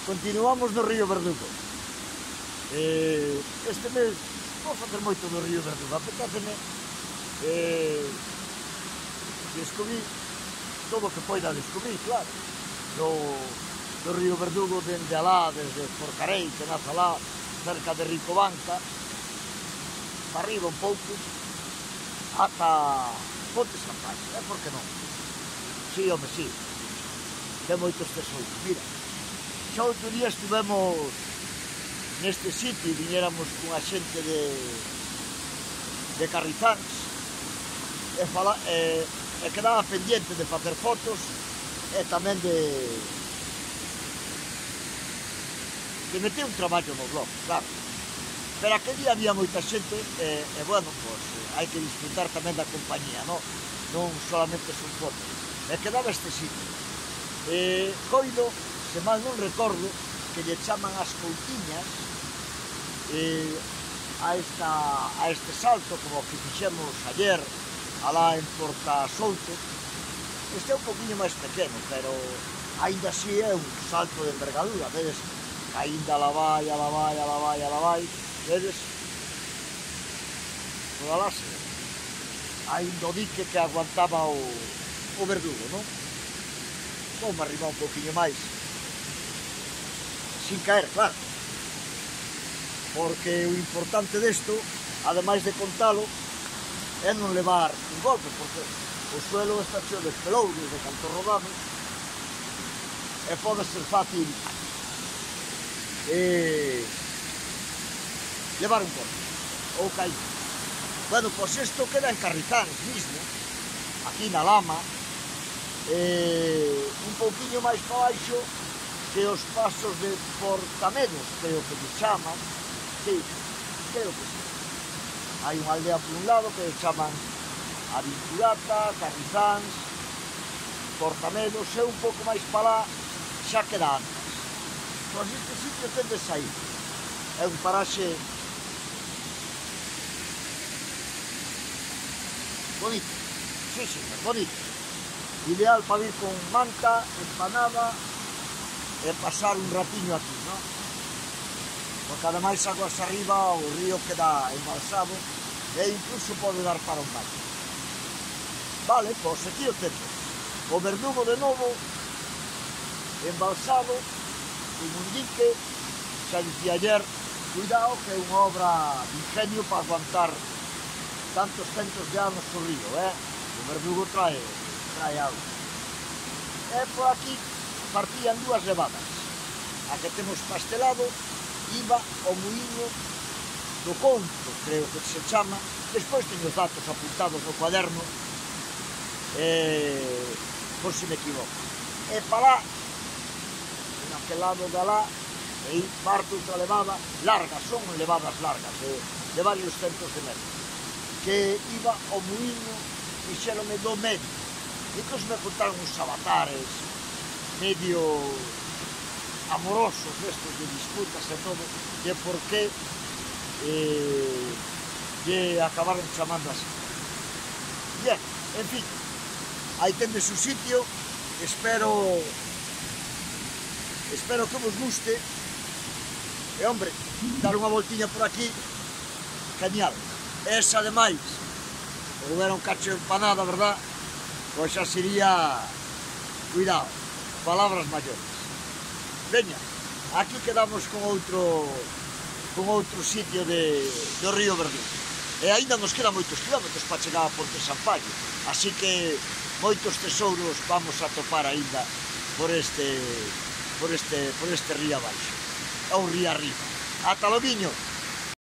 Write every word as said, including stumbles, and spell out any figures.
Continuamos no río Verdugo. Eh, este mes vou facer moito no río Verdugo. Apetéceme eh, descubrí todo o que poida descubrir, claro. Do, do río Verdugo dende alá, desde Forcarei, que naza lá, cerca de Ricobanca, para arriba un pouco, ata Ponte Sampaio, é por que non? Sí, home, sí. Ten moitos tesouros. Mira, xa outro día estivemos neste sitio e viñéramos cunha xente de, de Carrizans e, fala, e, e quedaba pendiente de facer fotos e tamén de de meter un traballo no blog, claro. Pero aquel día había moita xente e, e bueno, pues, hai que disfrutar tamén da compañía, non? Non solamente son fotos. E quedaba este sitio. E coido, se mal non recordo, que lle chaman as Coutiñas e a, esta, a este salto, como que fixemos ayer, alá en Porta Souto. Este é un poquinho máis pequeno, pero ainda así é un salto de envergadura, vedes? Ainda la vai, a la vai, a la vai, a la vai, vedes? Toda la se ainda o dique que aguantaba o, o Verdugo, non? Vamos arribar un poquinho máis, sin caer, claro, porque o importante desto, ademais de contalo, é non levar un golpe, porque o suelo está cheo de pelouros, de canto rodamos, e pode ser fácil e levar un golpe ou cair. Bueno, pois isto queda en Carrizans mismo, aquí na lama, e un pouquiño máis para baixo que os pasos de Portamedos, creo que se chaman, sí, creo que sí. Hai unha aldea por un lado que se chaman Avinculata, Carrizans, Portamedos, e un pouco máis para lá xa queda antes. Pois este sitio ten de sair. É un paraxe bonito, sí, sí, bonito. Ideal para ir con manta, empanada e pasar un ratiño aquí, non? Porque ademais aguas arriba o río queda embalsado e incluso pode dar para un baño. Vale, pois aquí o teto. O Verdugo de novo, embalsado, con un dique, xa dicía ayer, cuidado que é unha obra de ingenio para aguantar tantos centos de anos o río, eh? O Verdugo trae, trae auga. E por aquí partían dúas levadas. A que temos pastelado iba ao muíño do Conto, creo que se chama. Despois teño os datos apuntados no cuaderno, eh, por si me equivoco. E para lá, naquele lado de alá, e aí parte outra levada larga, son levadas largas, de, de varios centos de metros, que iba ao muíño, fixérome do medio. Incluso me contaron uns avatares medio amorosos destos de disputas e todo, de por que eh, lle acabaron chamando así. Bien, en fin, aí tendes o sitio, espero espero que vos guste, e hombre, dar unha voltiña por aquí, genial. Esa ademais, por ver un cacho de empanada, verdad? Pois xa sería, cuidado, palabras maiores. Veña, aquí quedamos con outro con outro sitio de, do río Verdugo. E aínda nos quedan moitos kilómetros para chegar a Ponte Sampaio, así que moitos tesouros vamos a topar aínda por este por este por este río abaixo, ou río arriba. Ata logo, viño.